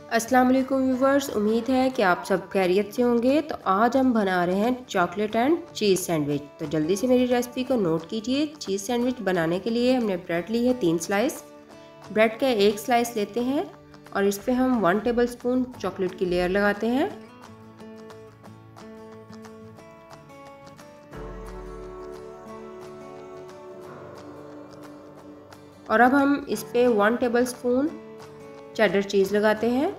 अस्सलाम वालेकुम व्यूवर्स, उम्मीद है कि आप सब खैरियत से होंगे। तो आज हम बना रहे हैं चॉकलेट एंड चीज़ सैंडविच। तो जल्दी से मेरी रेसिपी को नोट कीजिए। चीज़ सैंडविच बनाने के लिए हमने ब्रेड ली है 3 स्लाइस। ब्रेड का 1 स्लाइस लेते हैं और इस पर हम 1 टेबलस्पून चॉकलेट की लेयर लगाते हैं। और अब हम इस पर 1 टेबलस्पून चेडर चीज़ लगाते हैं।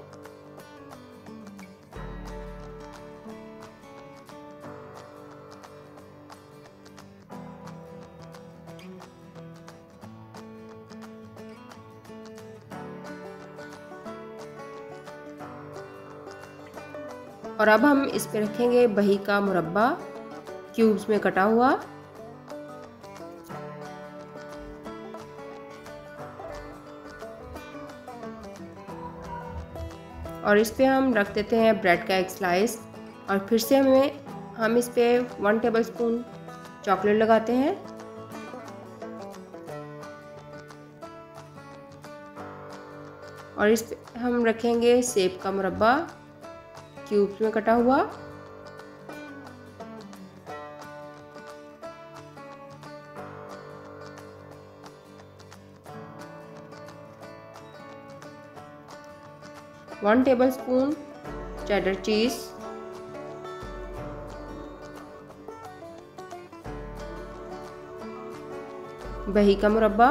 और अब हम इस पे रखेंगे बही का मुरब्बा क्यूब्स में कटा हुआ। और इस पे हम रख देते हैं ब्रेड का 1 स्लाइस और फिर से हम इस पे 1 टेबलस्पून चॉकलेट लगाते हैं। और इस पे हम रखेंगे सेब का मुरब्बा क्यूब्स में कटा हुआ। वन टेबलस्पून चेडर चीज़, बही का मुरब्बा,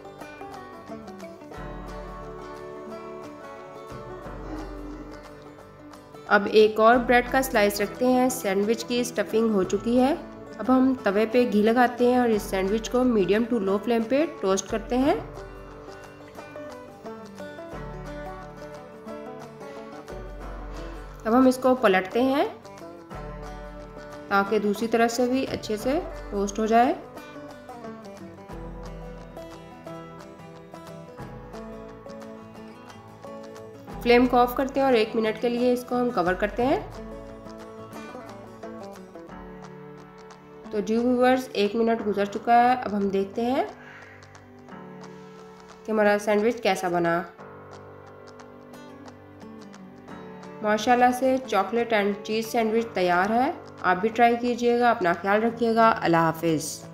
अब एक और ब्रेड का स्लाइस रखते हैं। सैंडविच की स्टफिंग हो चुकी है। अब हम तवे पे घी लगाते हैं और इस सैंडविच को मीडियम टू लो फ्लेम पे टोस्ट करते हैं। अब हम इसको पलटते हैं ताकि दूसरी तरफ से भी अच्छे से टोस्ट हो जाए। फ्लेम को ऑफ करते हैं और 1 मिनट के लिए इसको हम कवर करते हैं। तो जी व्यूअर्स, 1 मिनट गुजर चुका है। अब हम देखते हैं कि हमारा सैंडविच कैसा बना। माशाल्लाह से चॉकलेट एंड चीज़ सैंडविच तैयार है। आप भी ट्राई कीजिएगा। अपना ख्याल रखिएगा। अल्लाह हाफिज़।